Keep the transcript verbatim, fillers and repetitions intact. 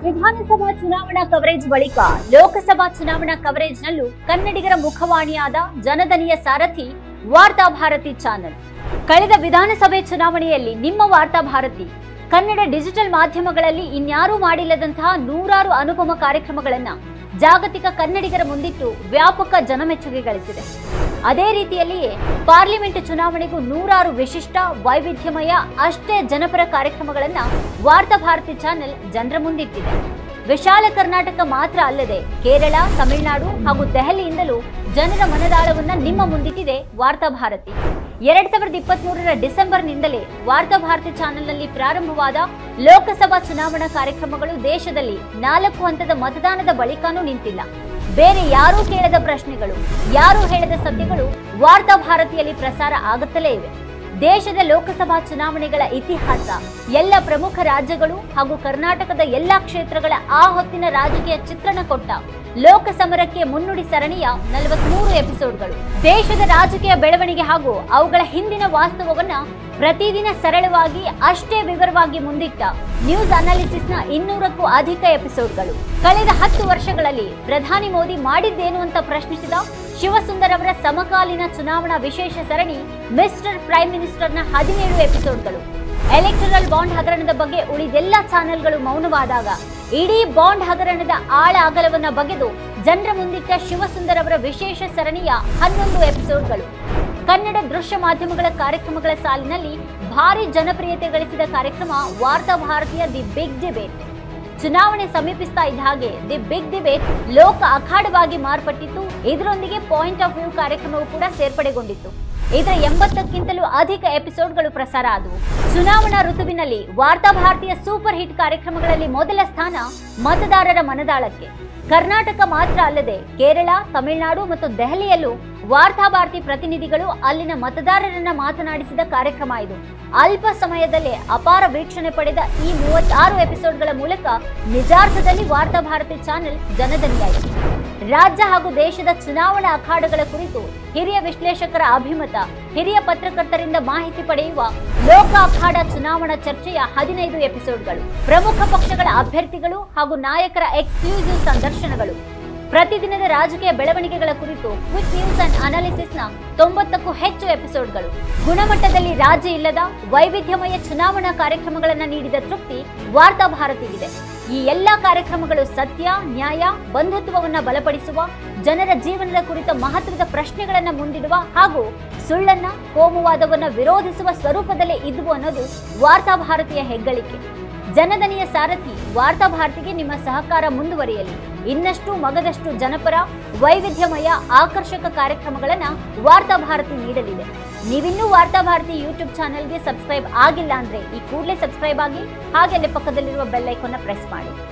ವಿಧಾನಸಭಾ ಚುನಾವಣಾ ಕವರೇಜ್ ಬಳಿಕ ಲೋಕಸಭಾ ಚುನಾವಣಾ ಕವರೇಜ್ನಲ್ಲೂ ಕನ್ನಡಿಗರ ಮುಖವಾಣಿಯಾದ ಜನದನಿಯ ಸಾರಥಿ ವಾರ್ತಾ ಭಾರತಿ ಚಾನೆಲ್. ಕಳೆದ ವಿಧಾನಸಭೆ ಚುನಾವಣೆಯಲ್ಲಿ ನಿಮ್ಮ ವಾರ್ತಾ ಭಾರತಿ ಕನ್ನಡ ಡಿಜಿಟಲ್ ಮಾಧ್ಯಮಗಳಲ್ಲಿ ಇನ್ಯಾರೂ ಮಾಡಿಲ್ಲದಂತಹ ನೂರಾರು ಅನುಪಮ ಕಾರ್ಯಕ್ರಮಗಳನ್ನ ಜಾಗತಿಕ ಕನ್ನಡಿಗರ ಮುಂದಿಟ್ಟು ವ್ಯಾಪಕ ಜನಮೆಚ್ಚುಗೆ ಗಳಿಸಿದೆ. ಅದೇ ರೀತಿಯಲ್ಲಿಯೇ ಪಾರ್ಲಿಮೆಂಟ್ ಚುನಾವಣೆಗೂ ನೂರಾರು ವಿಶಿಷ್ಟ ವೈವಿಧ್ಯಮಯ ಅಷ್ಟೇ ಜನಪರ ಕಾರ್ಯಕ್ರಮಗಳನ್ನ ವಾರ್ತಾ ಭಾರತಿ ಚಾನೆಲ್ ಜನರ ಮುಂದಿಟ್ಟಿದೆ. ವಿಶಾಲ ಕರ್ನಾಟಕ ಮಾತ್ರ ಅಲ್ಲದೆ ಕೇರಳ, ತಮಿಳುನಾಡು ಹಾಗೂ ದೆಹಲಿಯಿಂದಲೂ ಜನರ ಮನದಾಳವನ್ನ ನಿಮ್ಮ ಮುಂದಿಟ್ಟಿದೆ ವಾರ್ತಾ ಭಾರತಿ. ಎರಡ್ ಸಾವಿರದ ಇಪ್ಪತ್ತ್ ಮೂರರ ಡಿಸೆಂಬರ್ನಿಂದಲೇ ವಾರ್ತಾ ಭಾರತಿ ಚಾನೆಲ್ನಲ್ಲಿ ಪ್ರಾರಂಭವಾದ ಲೋಕಸಭಾ ಚುನಾವಣಾ ಕಾರ್ಯಕ್ರಮಗಳು ದೇಶದಲ್ಲಿ ನಾಲ್ಕು ಹಂತದ ಮತದಾನದ ಬಳಿಕನೂ ನಿಂತಿಲ್ಲ. ಬೇರೆ ಯಾರೂ ಕೇಳದ ಪ್ರಶ್ನೆಗಳು, ಯಾರೂ ಹೇಳದ ಸತ್ಯಗಳು ವಾರ್ತಾ ಭಾರತಿಯಲ್ಲಿ ಪ್ರಸಾರ ಆಗುತ್ತಲೇ ಇವೆ. ದೇಶದ ಲೋಕಸಭಾ ಚುನಾವಣೆಗಳ ಇತಿಹಾಸ, ಎಲ್ಲ ಪ್ರಮುಖ ರಾಜ್ಯಗಳು ಹಾಗೂ ಕರ್ನಾಟಕದ ಎಲ್ಲಾ ಕ್ಷೇತ್ರಗಳ ಆ ಹೊತ್ತಿನ ರಾಜಕೀಯ ಚಿತ್ರಣ ಕೊಟ್ಟ ಲೋಕಸಮರಕ್ಕೆ ಮುನ್ನುಡಿ ಸರಣಿಯ ನಲವತ್ಮೂರು ಎಪಿಸೋಡ್ಗಳು. ದೇಶದ ರಾಜಕೀಯ ಬೆಳವಣಿಗೆ ಹಾಗೂ ಅವುಗಳ ಹಿಂದಿನ ವಾಸ್ತವವನ್ನ ಪ್ರತಿದಿನ ಸರಳವಾಗಿ ಅಷ್ಟೇ ವಿವರವಾಗಿ ಮುಂದಿಟ್ಟ ನ್ಯೂಸ್ ಅನಾಲಿಸಿಸ್ನ ಇನ್ನೂರಕ್ಕೂ ಅಧಿಕ ಎಪಿಸೋಡ್ಗಳು. ಕಳೆದ ಹತ್ತು ವರ್ಷಗಳಲ್ಲಿ ಪ್ರಧಾನಿ ಮೋದಿ ಮಾಡಿದ್ದೇನು ಅಂತ ಪ್ರಶ್ನಿಸಿದ ಶಿವಸುಂದರ್ ಅವರ ಸಮಕಾಲೀನ ಚುನಾವಣಾ ವಿಶೇಷ ಸರಣಿ ಮಿಸ್ಟರ್ ಪ್ರೈಮ್ ಮಿನಿಸ್ಟರ್ನ ಹದಿನೇಳು ಎಪಿಸೋಡ್ಗಳು. ಎಲೆಕ್ಟರಲ್ ಬಾಂಡ್ ಹಗರಣದ ಬಗ್ಗೆ ಉಳಿದೆಲ್ಲ ಚಾನೆಲ್ಗಳು ಮೌನವಾದಾಗ ಇಡೀ ಬಾಂಡ್ ಹಗರಣದ ಆಳ ಅಗಲವನ್ನ ಬಗೆದು ಜನರ ಮುಂದಿಟ್ಟ ಶಿವಸುಂದರ್ ಅವರ ವಿಶೇಷ ಸರಣಿಯ ಹನ್ನೊಂದು ಎಪಿಸೋಡ್ಗಳು. ಕನ್ನಡ ದೃಶ್ಯ ಮಾಧ್ಯಮಗಳ ಕಾರ್ಯಕ್ರಮಗಳ ಸಾಲಿನಲ್ಲಿ ಭಾರಿ ಜನಪ್ರಿಯತೆ ಗಳಿಸಿದ ಕಾರ್ಯಕ್ರಮ ವಾರ್ತಾ ಭಾರತೀಯ ದಿ ಬಿಗ್ ಡಿಬೇಟ್. ಚುನಾವಣೆ ಸಮೀಪಿಸ್ತಾ ಇದ್ದ ಹಾಗೆ ದಿ ಬಿಗ್ ಡಿಬೇಟ್ ಲೋಕ ಅಖಾಡವಾಗಿ ಮಾರ್ಪಟ್ಟಿತ್ತು. ಇದರೊಂದಿಗೆ ಪಾಯಿಂಟ್ ಆಫ್ ವ್ಯೂ ಕಾರ್ಯಕ್ರಮವು ಕೂಡ ಸೇರ್ಪಡೆಗೊಂಡಿತ್ತು. ಇದರ ಎಂಬತ್ತಕ್ಕಿಂತಲೂ ಅಧಿಕ ಎಪಿಸೋಡ್ಗಳು ಪ್ರಸಾರ ಆದವು. ಚುನಾವಣಾ ಋತುವಿನಲ್ಲಿ ವಾರ್ತಾ ಭಾರತೀಯ ಸೂಪರ್ ಹಿಟ್ ಕಾರ್ಯಕ್ರಮಗಳಲ್ಲಿ ಮೊದಲ ಸ್ಥಾನ ಮತದಾರರ ಮನದಾಳಕ್ಕೆ. ಕರ್ನಾಟಕ ಮಾತ್ರ ಅಲ್ಲದೆ ಕೇರಳ, ತಮಿಳುನಾಡು ಮತ್ತು ದೆಹಲಿಯಲ್ಲೂ ವಾರ್ತಾ ಭಾರತಿ ಪ್ರತಿನಿಧಿಗಳು ಅಲ್ಲಿನ ಮತದಾರರನ್ನ ಮಾತನಾಡಿಸಿದ ಕಾರ್ಯಕ್ರಮ ಇದು. ಅಲ್ಪ ಸಮಯದಲ್ಲೇ ಅಪಾರ ವೀಕ್ಷಣೆ ಪಡೆದ ಈ ಮೂವತ್ತಾರು ಎಪಿಸೋಡ್ಗಳ ಮೂಲಕ ನಿಜಾರ್ಥದಲ್ಲಿ ವಾರ್ತಾ ಭಾರತಿ ಚಾನೆಲ್ ಜನದನಿಯಾಯಿತು. ರಾಜ್ಯ ಹಾಗೂ ದೇಶದ ಚುನಾವಣಾ ಅಖಾಡಗಳ ಕುರಿತು ಹಿರಿಯ ವಿಶ್ಲೇಷಕರ ಅಭಿಮತ, ಹಿರಿಯ ಪತ್ರಕರ್ತರಿಂದ ಮಾಹಿತಿ ಪಡೆಯುವ ಲೋಕ ಅಖಾಡ ಚುನಾವಣಾ ಚರ್ಚೆಯ ಹದಿನೈದು ಎಪಿಸೋಡ್ಗಳು. ಪ್ರಮುಖ ಪಕ್ಷಗಳ ಅಭ್ಯರ್ಥಿಗಳು ಹಾಗೂ ನಾಯಕರ ಎಕ್ಸ್ಕ್ಲೂಸಿವ್ ಸಂದರ್ಶನಗಳು. ಪ್ರತಿದಿನದ ರಾಜಕೀಯ ಬೆಳವಣಿಗೆಗಳ ಕುರಿತು ಕ್ವಿಕ್ ನ್ಯೂಸ್ ಅಂಡ್ ಅನಾಲಿಸಿಸ್ನ ತೊಂಬತ್ತಕ್ಕೂ ಹೆಚ್ಚು ಎಪಿಸೋಡ್ಗಳು. ಗುಣಮಟ್ಟದಲ್ಲಿ ರಾಜಿ ಇಲ್ಲದ ವೈವಿಧ್ಯಮಯ ಚುನಾವಣಾ ಕಾರ್ಯಕ್ರಮಗಳನ್ನು ನೀಡಿದ ತೃಪ್ತಿ ವಾರ್ತಾ ಭಾರತಿಗಿದೆ. ಈ ಎಲ್ಲಾ ಕಾರ್ಯಕ್ರಮಗಳು ಸತ್ಯ, ನ್ಯಾಯ, ಬಂಧುತ್ವವನ್ನ ಬಲಪಡಿಸುವ, ಜನರ ಜೀವನದ ಕುರಿತ ಮಹತ್ವದ ಪ್ರಶ್ನೆಗಳನ್ನ ಮುಂದಿಡುವ ಹಾಗೂ ಸುಳ್ಳನ್ನ, ಕೋಮುವಾದವನ್ನ ವಿರೋಧಿಸುವ ಸ್ವರೂಪದಲ್ಲೇ ಇದ್ವು ಅನ್ನೋದು ವಾರ್ತಾ ಭಾರತೀಯ ಹೆಗ್ಗಳಿಕೆ. ಜನದನಿಯ ಸಾರಥಿ ವಾರ್ತಾ ಭಾರತಿಗೆ ನಿಮ್ಮ ಸಹಕಾರ ಮುಂದುವರಿಯಲಿ. ಇನ್ನಷ್ಟು ಮಗದಷ್ಟು ಜನಪರ, ವೈವಿಧ್ಯಮಯ, ಆಕರ್ಷಕ ಕಾರ್ಯಕ್ರಮಗಳನ್ನ ವಾರ್ತಾ ಭಾರತಿ ನೀಡಲಿದೆ. ನೀವಿನ್ನೂ ವಾರ್ತಾ ಭಾರತಿ ಯೂಟ್ಯೂಬ್ ಚಾನೆಲ್ಗೆ ಸಬ್ಸ್ಕ್ರೈಬ್ ಆಗಿಲ್ಲ ಅಂದ್ರೆ ಈ ಕೂಡಲೇ ಸಬ್ಸ್ಕ್ರೈಬ್ ಆಗಿ, ಹಾಗೆ ಅಲ್ಲಿ ಪಕ್ಕದಲ್ಲಿರುವ ಬೆಲ್ ಐಕಾನ್ನ ಪ್ರೆಸ್ ಮಾಡಿ.